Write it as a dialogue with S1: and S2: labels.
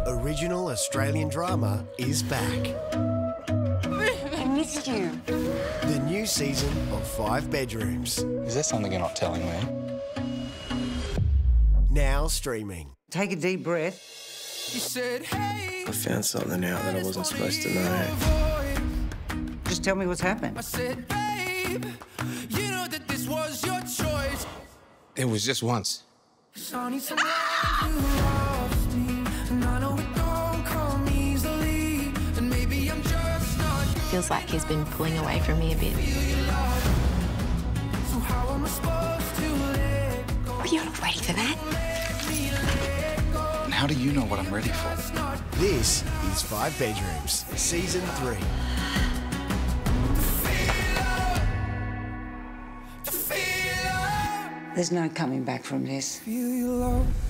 S1: original Australian drama is back.
S2: I missed you.
S1: The new season of 5 Bedrooms.
S3: Is there something you're not telling me?
S1: Now streaming.
S4: Take a deep breath.
S5: You said, hey,
S6: I found something out that I wasn't supposed to know.
S4: Just tell me what's happened.
S5: I said, babe, you know that this was your choice.
S3: It was just once.
S5: So I need someone who loves me, and I know it don't come easily, and maybe I'm just not good.
S7: Feels like he's been pulling away from me a bit.
S5: So how am I supposed to let go?
S7: Well, you're not ready for that.
S3: And how do you know what I'm ready for?
S1: This is 5 Bedrooms, Season 3.
S4: There's no coming back from this.
S5: Feel your love.